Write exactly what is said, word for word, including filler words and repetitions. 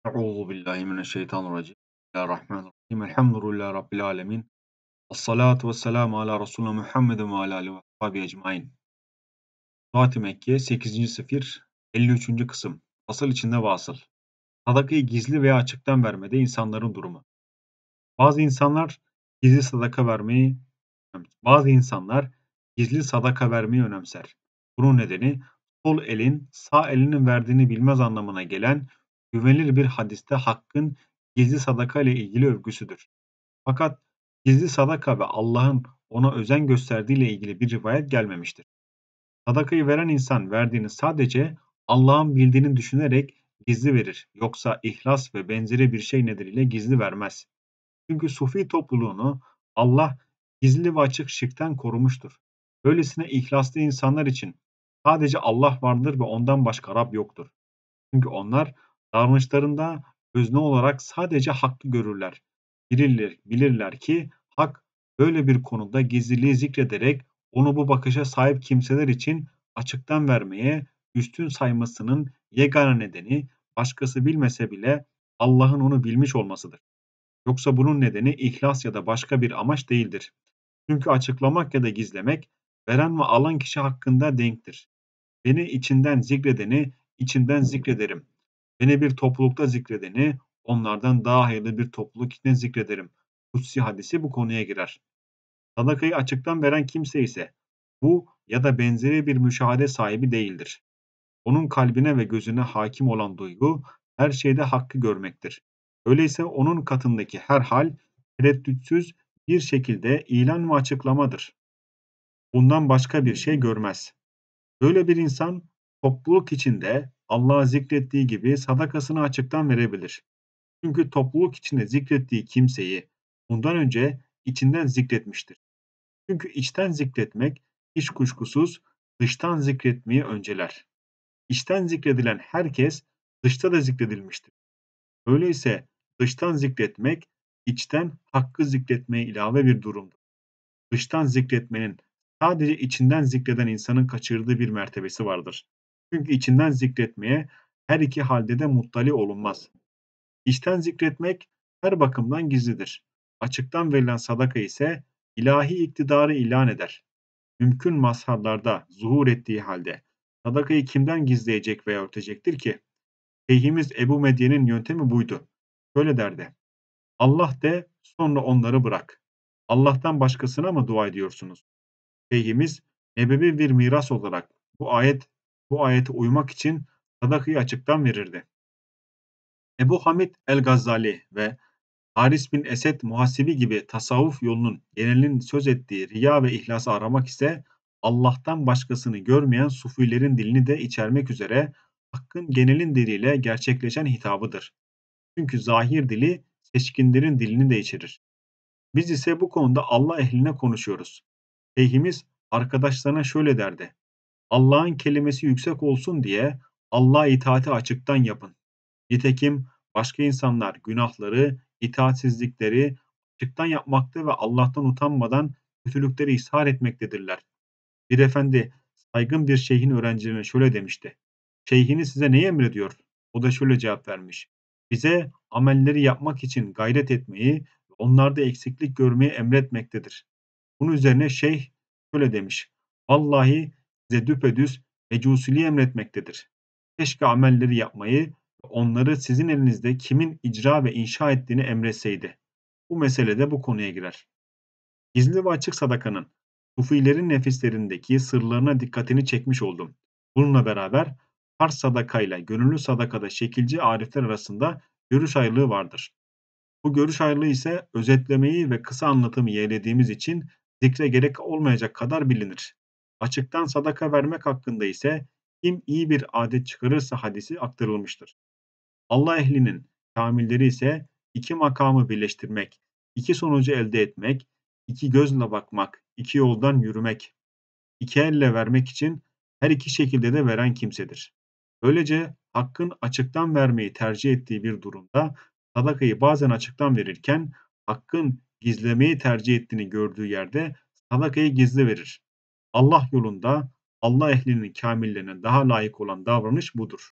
Euzu billahi mineşşeytanirracim. Bismillahirrahmanirrahim. Elhamdülillahi Rabbil alemin. Esselatu vesselamu ala Resulina Muhammedin ve ala alihi ve sahbihi ecmaîn. Fatih Mekke sekizinci sefir elli üçüncü kısım. Asıl içinde vasıl. Sadakayı gizli veya açıktan vermede insanların durumu. Bazı insanlar gizli sadaka vermeyi bazı insanlar gizli sadaka vermeyi önemser. Bunun nedeni sol elin sağ elinin verdiğini bilmez anlamına gelen güvenilir bir hadiste Hakk'ın gizli sadaka ile ilgili övgüsüdür. Fakat gizli sadaka ve Allah'ın ona özen gösterdiği ile ilgili bir rivayet gelmemiştir. Sadakayı veren insan verdiğini sadece Allah'ın bildiğini düşünerek gizli verir. Yoksa ihlas ve benzeri bir şey nedeniyle gizli vermez. Çünkü Sufi topluluğunu Allah gizli ve açık şirkten korumuştur. Böylesine ihlaslı insanlar için sadece Allah vardır ve ondan başka Rab yoktur. Çünkü onlar davranışlarında özne olarak sadece hakkı görürler. Bilirler, bilirler ki hak böyle bir konuda gizliliği zikrederek onu bu bakışa sahip kimseler için açıktan vermeye üstün saymasının yegane nedeni başkası bilmese bile Allah'ın onu bilmiş olmasıdır. Yoksa bunun nedeni ihlas ya da başka bir amaç değildir. Çünkü açıklamak ya da gizlemek veren ve alan kişi hakkında denktir. Beni içinden zikredeni içimden zikrederim. Beni bir toplulukta zikredeni onlardan daha hayırlı bir topluluk içinde zikrederim. Kutsi hadisi bu konuya girer. Sadakayı açıktan veren kimse ise bu ya da benzeri bir müşahede sahibi değildir. Onun kalbine ve gözüne hakim olan duygu her şeyde hakkı görmektir. Öyleyse onun katındaki her hal tereddütsüz bir şekilde ilan ve açıklamadır. Bundan başka bir şey görmez. Böyle bir insan topluluk içinde Allah'ı zikrettiği gibi sadakasını açıktan verebilir. Çünkü topluluk içinde zikrettiği kimseyi bundan önce içinden zikretmiştir. Çünkü içten zikretmek hiç kuşkusuz dıştan zikretmeyi önceler. İçten zikredilen herkes dışta da zikredilmiştir. Öyleyse dıştan zikretmek içten hakkı zikretmeye ilave bir durumdur. Dıştan zikretmenin sadece içinden zikreden insanın kaçırdığı bir mertebesi vardır. Çünkü içinden zikretmeye her iki halde de muttali olunmaz. İçten zikretmek her bakımdan gizlidir. Açıktan verilen sadaka ise ilahi iktidarı ilan eder. Mümkün mazharlarda zuhur ettiği halde sadakayı kimden gizleyecek veya örtecektir ki? Şeyhimiz Ebu Medyen'in yöntemi buydu. Şöyle derdi: Allah de, sonra onları bırak. Allah'tan başkasına mı dua ediyorsunuz? Şeyhimiz ebevi bir miras olarak bu ayet bu ayete uymak için sadakayı açıktan verirdi. Ebu Hamid el-Gazali ve Haris bin Esed Muhasibi gibi tasavvuf yolunun genelinin söz ettiği riya ve ihlası aramak ise Allah'tan başkasını görmeyen sufilerin dilini de içermek üzere hakkın genelin diliyle gerçekleşen hitabıdır. Çünkü zahir dili seçkinlerin dilini de içerir. Biz ise bu konuda Allah ehline konuşuyoruz. Şeyhimiz arkadaşlarına şöyle derdi: Allah'ın kelimesi yüksek olsun diye Allah'a itaati açıktan yapın. Nitekim başka insanlar günahları, itaatsizlikleri açıktan yapmakta ve Allah'tan utanmadan kötülükleri ishar etmektedirler. Bir efendi saygın bir şeyhin öğrencilerine şöyle demişti: Şeyhiniz size neyi emrediyor? O da şöyle cevap vermiş: Bize amelleri yapmak için gayret etmeyi ve onlarda eksiklik görmeyi emretmektedir. Bunun üzerine şeyh şöyle demiş: Vallahi size düpedüz mecusiliği emretmektedir. Keşke amelleri yapmayı ve onları sizin elinizde kimin icra ve inşa ettiğini emretseydi. Bu mesele de bu konuya girer. Gizli ve açık sadakanın Sufilerin nefislerindeki sırlarına dikkatini çekmiş oldum. Bununla beraber farz sadakayla gönüllü sadakada şekilci arifler arasında görüş ayrılığı vardır. Bu görüş ayrılığı ise özetlemeyi ve kısa anlatımı yeğlediğimiz için zikre gerek olmayacak kadar bilinir. Açıktan sadaka vermek hakkında ise kim iyi bir adet çıkarırsa hadisi aktarılmıştır. Allah ehlinin kamilleri ise iki makamı birleştirmek, iki sonucu elde etmek, iki gözle bakmak, iki yoldan yürümek, iki elle vermek için her iki şekilde de veren kimsedir. Böylece hakkın açıktan vermeyi tercih ettiği bir durumda sadakayı bazen açıktan verirken hakkın gizlemeyi tercih ettiğini gördüğü yerde sadakayı gizli verir. Allah yolunda Allah ehlinin kamillerine daha layık olan davranış budur.